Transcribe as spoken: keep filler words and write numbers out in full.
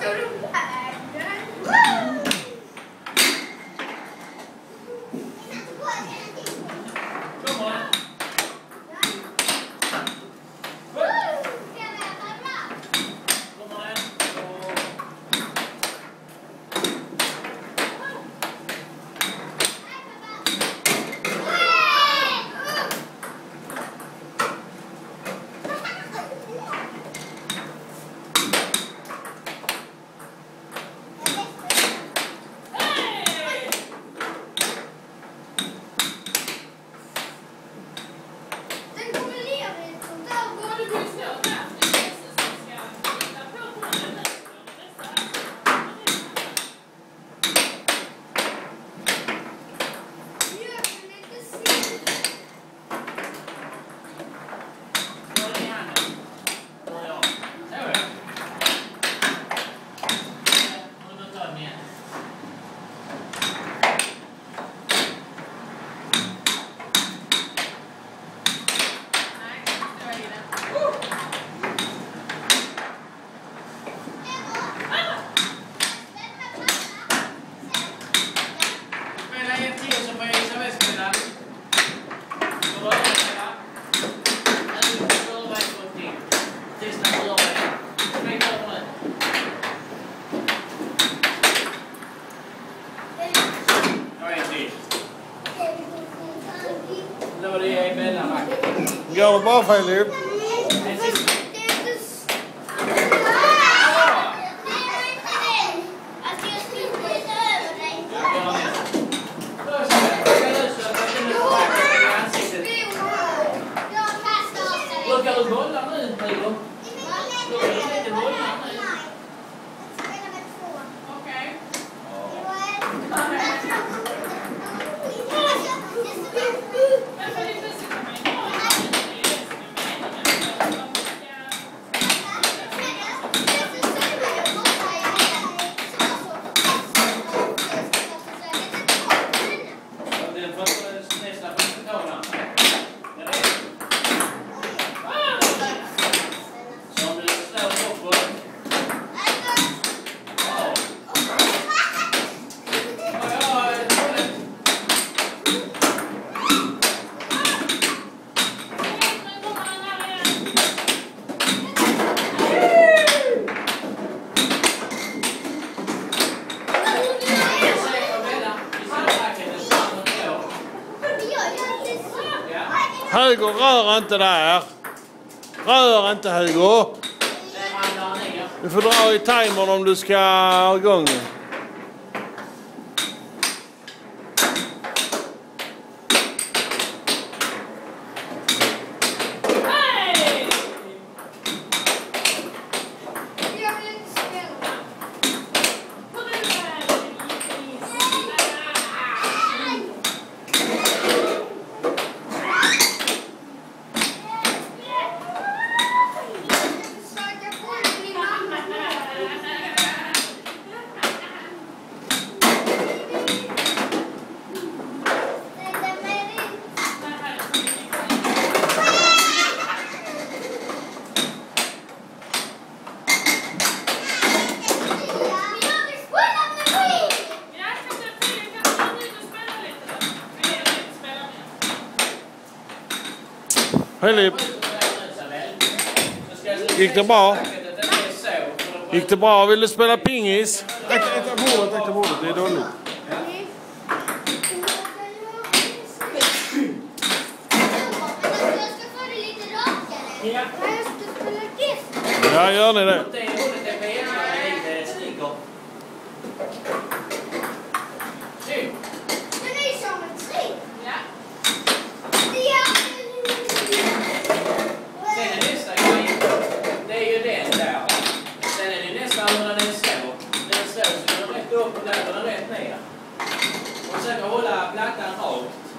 Går det bra, Filip? Hugo, rör inte där. Rör inte, Hugo. Du får dra i timern om du ska ha igång. Filip, gick det bra? Gick det bra? Vill du spela pingis? Äta bordet, äta bordet, det är dåligt. Ja, gör ni det? Upp och där rätt ner. Och sen hålla plattan rakt.